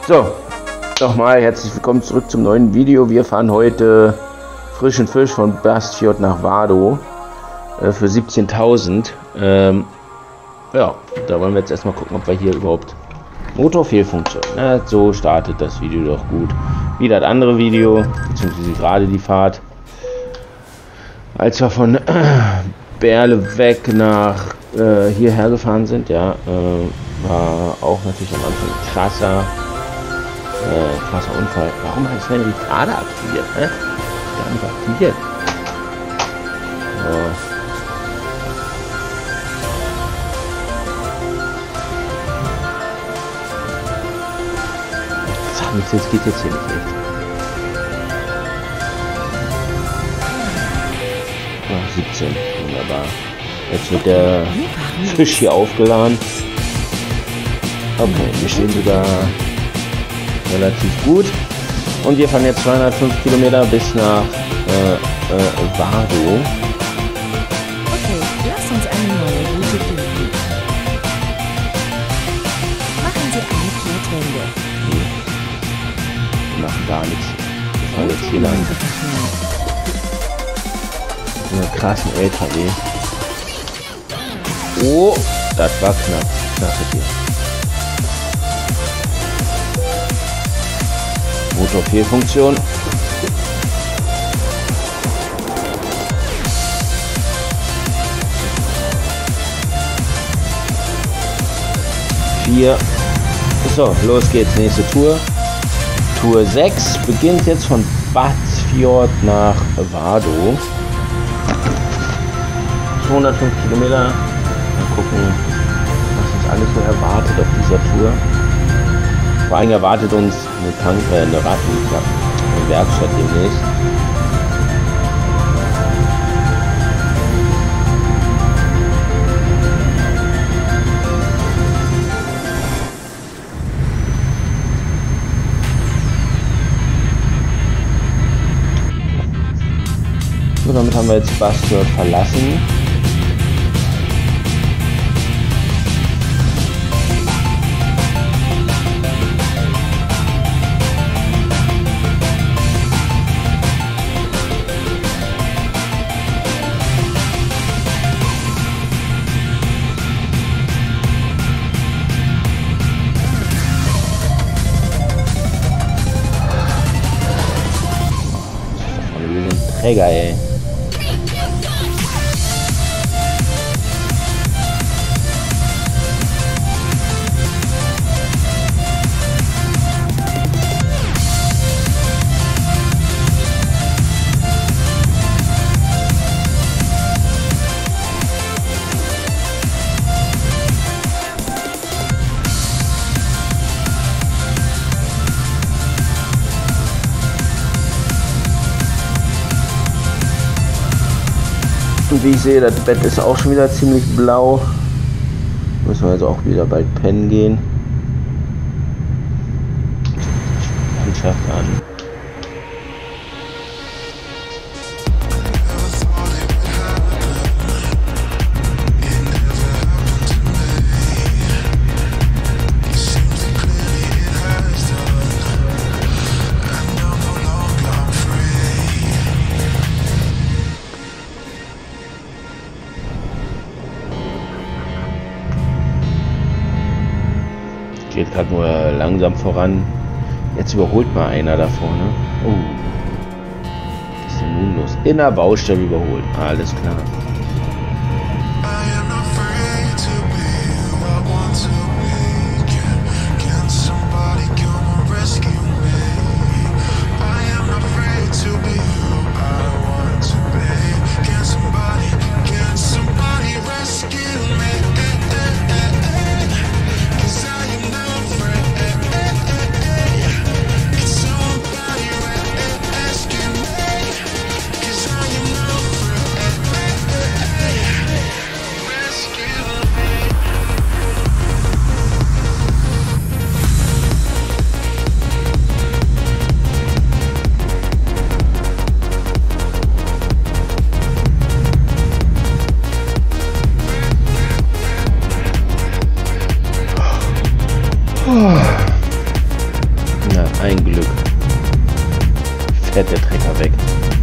So, nochmal herzlich willkommen zurück zum neuen Video. Wir fahren heute frischen Fisch von Bastfjord nach Vado für 17.000. Ja, da wollen wir jetzt erstmal gucken, ob wir hier überhaupt Motorfehlfunktion. So startet das Video doch gut. Wie das andere Video, beziehungsweise gerade die Fahrt. Als wir von Berle weg nach hierher gefahren sind, ja, war auch natürlich am Anfang krasser Unfall. Warum heißt mein Retarder aktiviert? Gar nicht aktiviert. So. Das geht jetzt hier nicht echt. Ach, 17, wunderbar. Jetzt wird der Fisch hier aufgeladen. Okay, wir stehen sogar relativ gut. Und wir fahren jetzt 205 Kilometer bis nach Vado. Okay, lasst uns eine neue Route finden. Machen Sie eine Kehrtwende. Wir machen gar nichts. Wir fahren jetzt hier lang. So einen krassen LKW. Oh, das war knapp. Knappe hier. Motorfehlfunktion. So, los geht's. Nächste Tour. Tour 6 beginnt jetzt von Bastfjord nach Vado. 205 Kilometer. Mal gucken, was uns alles so erwartet auf dieser Tour. Vor allem erwartet uns eine Werkstatt demnächst. So, damit haben wir jetzt Bastfjord verlassen. Träger, ey. Und wie ich sehe, das Bett ist auch schon wieder ziemlich blau. Müssen wir jetzt auch wieder bald pennen gehen. Landschaft an. Geht gerade nur langsam voran. Jetzt überholt mal einer da vorne. Oh. Was ist denn nun los? In der Baustelle überholt. Alles klar. Ein Glück. Fährt der Trecker weg.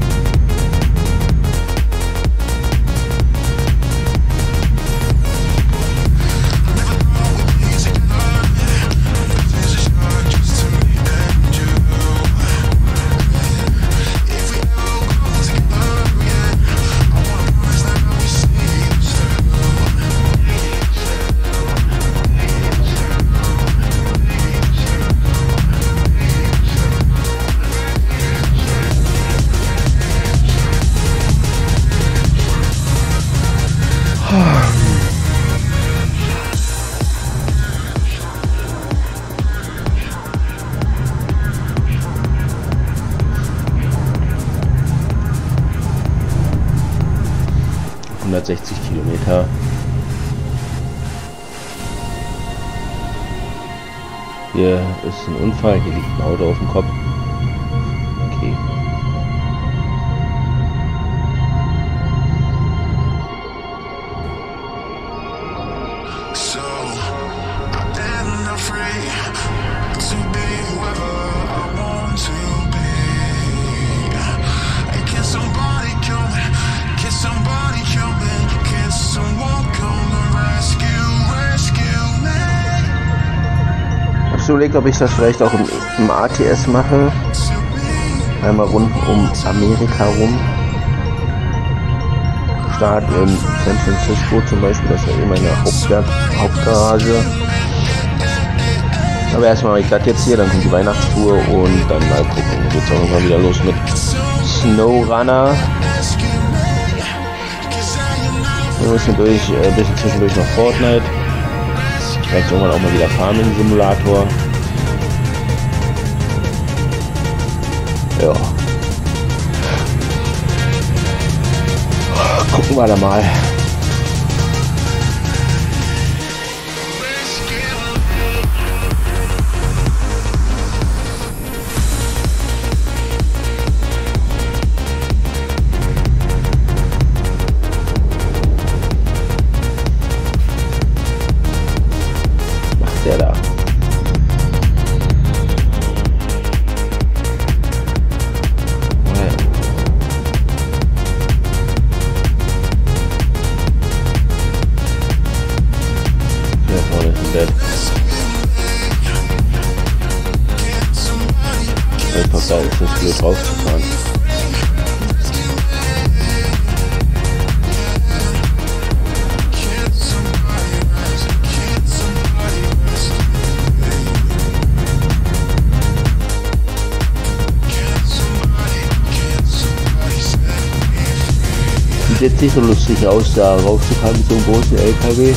Kilometer. Hier ist ein Unfall, hier liegt ein Auto auf dem Kopf. Okay. Ich überlege, ob ich das vielleicht auch im ATS mache. Einmal rund um Amerika rum. Start in San Francisco zum Beispiel, das ist ja immer meine Hauptgarage. Aber erstmal mache ich das jetzt hier, dann kommt die Weihnachtstour und dann mal gucken. Dann geht es auch nochmal wieder los mit SnowRunner. Ein bisschen zwischendurch noch Fortnite. Vielleicht irgendwann auch mal wieder Farming Simulator. Ja. Gucken wir da mal. Der da. Hier vorne ist ein Bett. Einfach geil ist das blöd rauszufahren. Sieht jetzt nicht so lustig aus, da rauszufahren mit so einem großen LKW.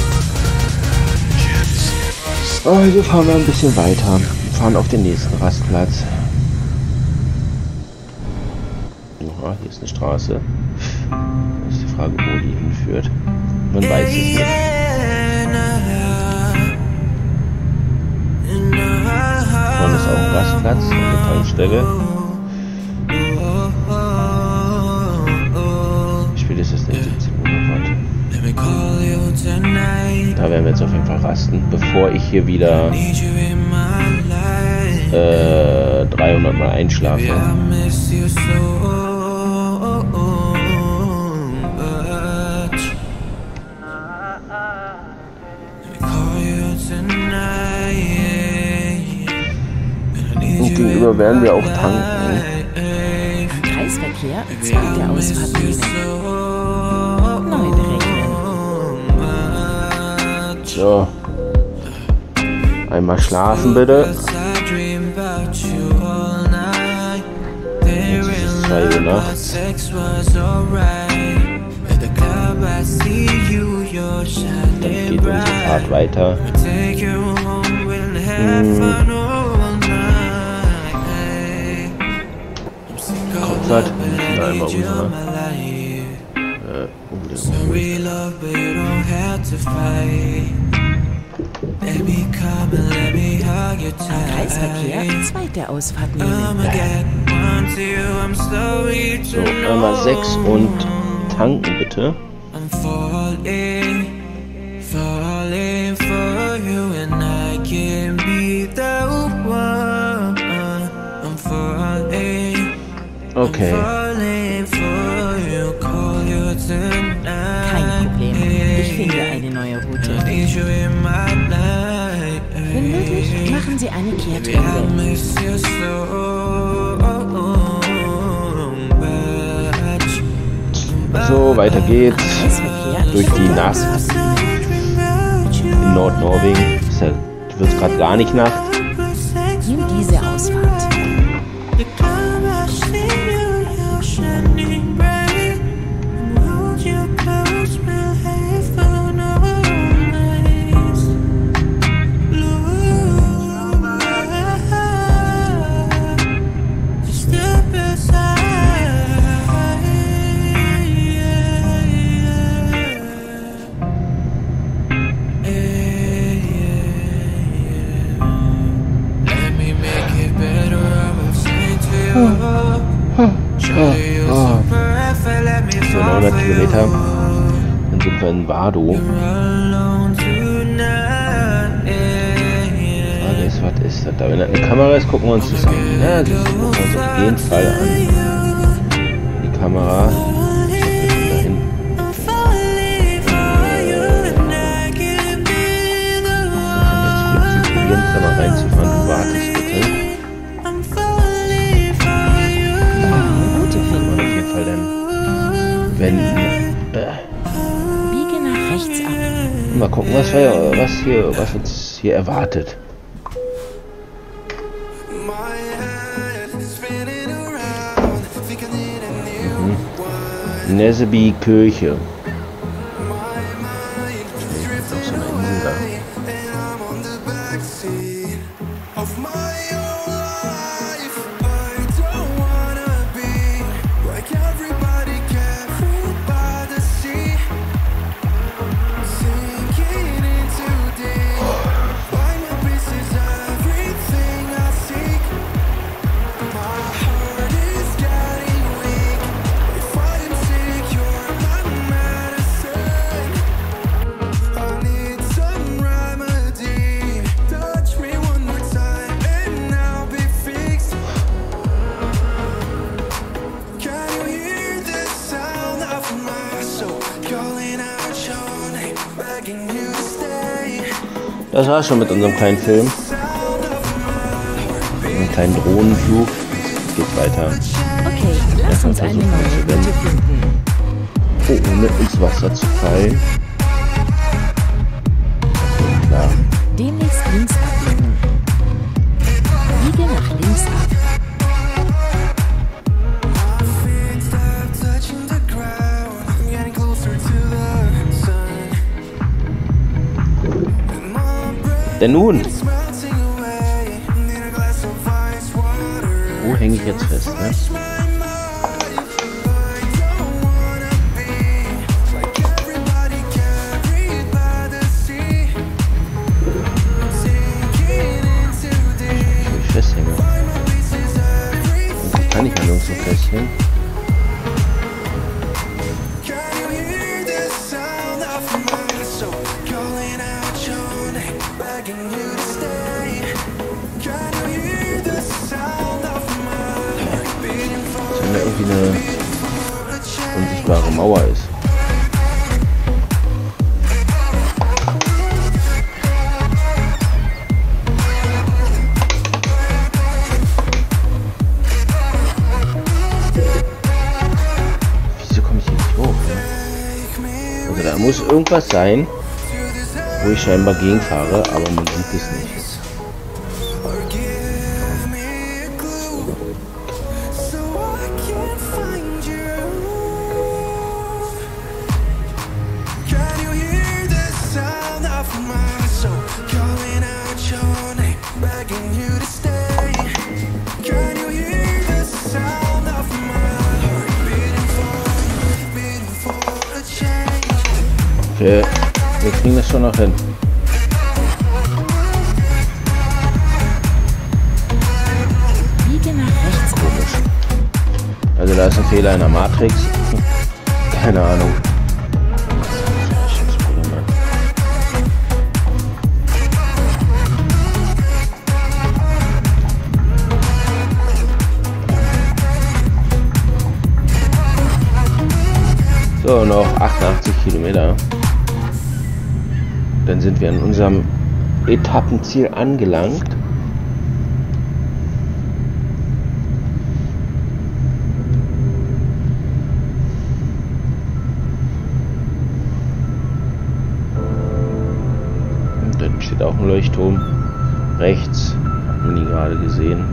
Also fahren wir ein bisschen weiter. Wir fahren auf den nächsten Rastplatz. Aha, hier ist eine Straße. Das ist die Frage, wo die hinführt. Man weiß es nicht. Vorne ist auch ein Rastplatz, eine Tankstelle. Das ist nicht 17 Uhr. Da werden wir jetzt auf jeden Fall rasten, bevor ich hier wieder 300 Mal einschlafe. Und gegenüber werden wir auch tanken. Kreisverkehr, zweite Ausfahrt nehmen. Neu berechnen. So. Einmal schlafen bitte. Jetzt ist es 2 Uhr nachts. Dann geht unsere Fahrt weiter. Kopfhört. Da einmal rüber. Kreisverkehr, zweite Ausfahrt nehmen. So, einmal 6 und tanken bitte. Okay. Kein Problem. Ich finde eine neue Route. Wenn möglich, machen Sie eine Kehrtwende. So, weiter geht's. Kreisverkehr Durch die Nacht. In Nordnorwegen. Wird es gerade gar nicht Nacht. Nimm diese Ausfahrt. So 900 Kilometer. Dann sind wir in Vado. Frage ist, was ist das da? Wenn das eine Kamera ist, gucken wir uns das an. Ja, das gucken wir uns auf jeden Fall an. Die Kamera. Dahin. Wir probieren es da mal reinzufahren. Du wartest bitte. Auf jeden Fall dann wenden. Biege nach rechts ab. Mal gucken, was uns hier erwartet. Näseby Kirche. So eine Insel da. Das war's schon mit unserem kleinen Film. Einen kleinen Drohnenflug. Jetzt geht's weiter. Okay, lass uns eine neue Route finden. Oh, ohne ins Wasser zu fallen. Klar. Demnächst links abbiegen. Biege nach links ab. Denn nun? Wo hänge ich jetzt fest, ne? Ich festhänge. Und kann ich ja nirgends so festhängen. Irgendwie eine unsichtbare Mauer ist. Wieso komme ich hier nicht hoch? Also da muss irgendwas sein, wo ich scheinbar gegenfahre, aber man sieht es nicht. Okay, wir kriegen das schon noch hin. Biege nach rechts ab. Komisch. Also da ist ein Fehler in der Matrix. Keine Ahnung. So, noch 88 Kilometer. Dann sind wir an unserem Etappenziel angelangt. Und dann steht auch ein Leuchtturm. Rechts hat man ihn gerade gesehen.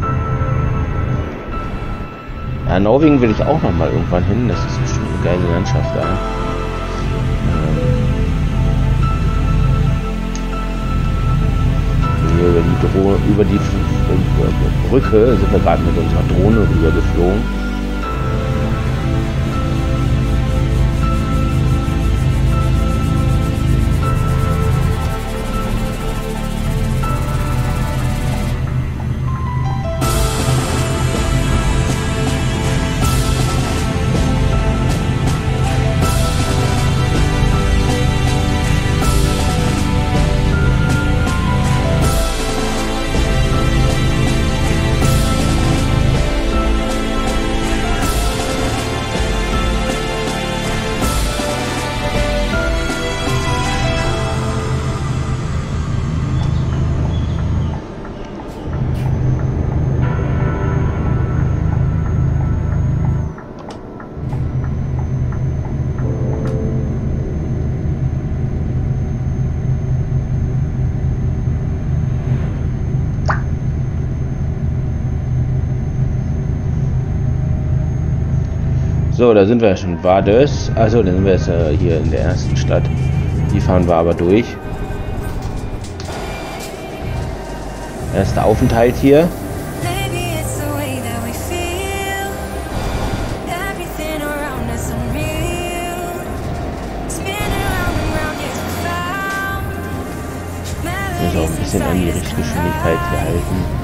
Ja, Norwegen will ich auch noch mal irgendwann hin. Das ist bestimmt eine geile Landschaft da. Über die Brücke sind wir gerade mit unserer Drohne rüber geflogen. So, da sind wir ja schon. Vardøs. Also, dann sind wir jetzt hier in der ersten Stadt. Die fahren wir aber durch. Erster Aufenthalt hier. Muss auch ein bisschen an die Richtgeschwindigkeit gehalten.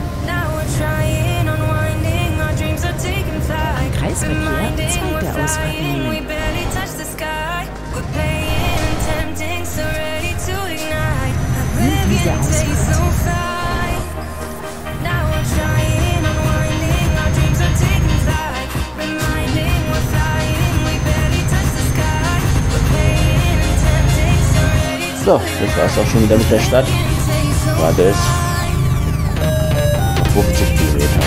Kreisverkehr, zweite Ausfahrt nehmen. Nimm diese Ausfahrt. So, das war es auch schon wieder mit der Stadt. War das 50 Kilometer.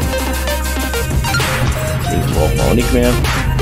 Den brauchen wir auch nicht mehr.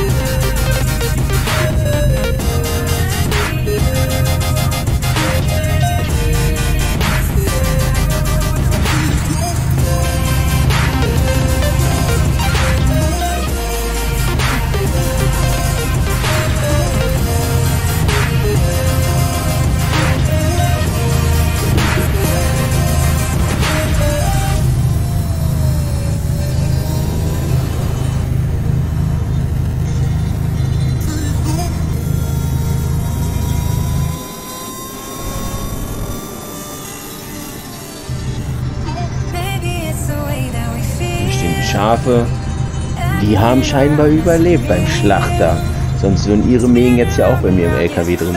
Schafe, die haben scheinbar überlebt beim Schlachter. Sonst würden ihre Mägen jetzt ja auch bei mir im LKW drinnen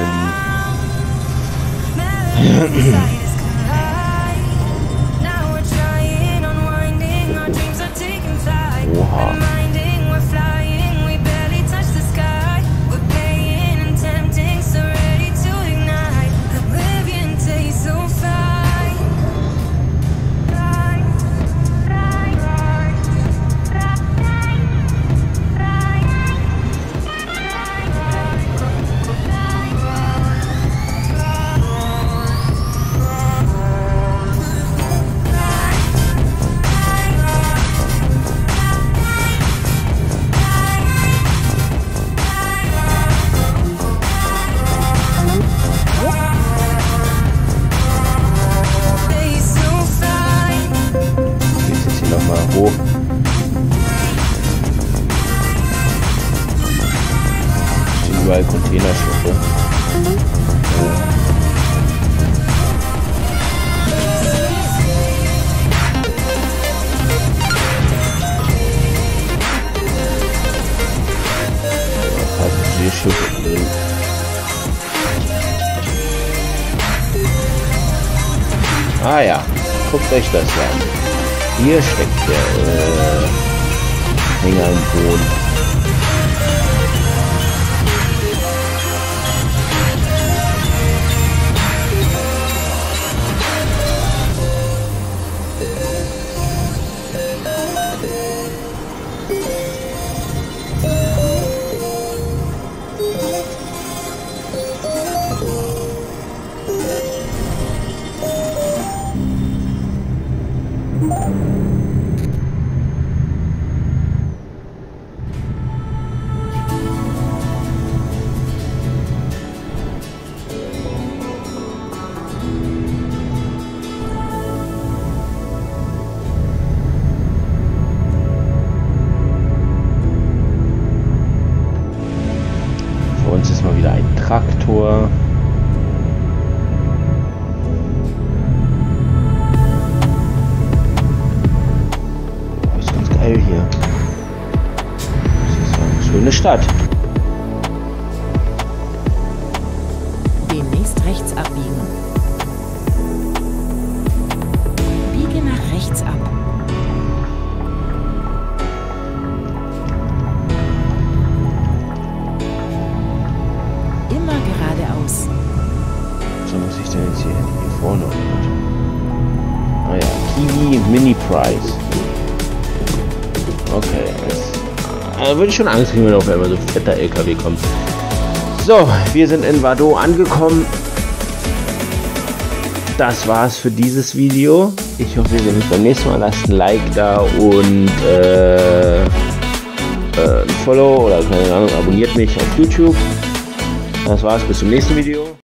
liegen. Oha. Hoch. Sind überall Containerschiffe. Passagierschiffe. Ah ja, guckt euch das an. Hier steckt der Hänger im Boden. Vor uns ist mal wieder ein Traktor. Geil hier. Das ist eine schöne Stadt. Demnächst rechts abbiegen. Biege nach rechts ab. Immer geradeaus. So muss ich denn jetzt hier vorne? Ah ja, Kiwi Mini Prize. Okay, jetzt würde ich schon Angst kriegen, wenn auf einmal so fetter LKW kommt. So, wir sind in Vado angekommen. Das war's für dieses Video. Ich hoffe, wir sehen uns beim nächsten Mal. Lasst ein Like da und ein Follow oder keine Ahnung, abonniert mich auf YouTube. Das war's, bis zum nächsten Video.